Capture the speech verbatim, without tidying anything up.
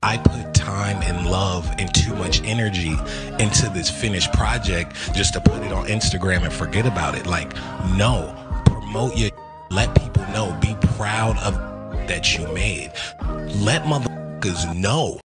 I put time and love and too much energy into this finished project just to put it on Instagram and forget about it. Like, no, promote your, let people know, be proud of that you made. Let motherfuckers know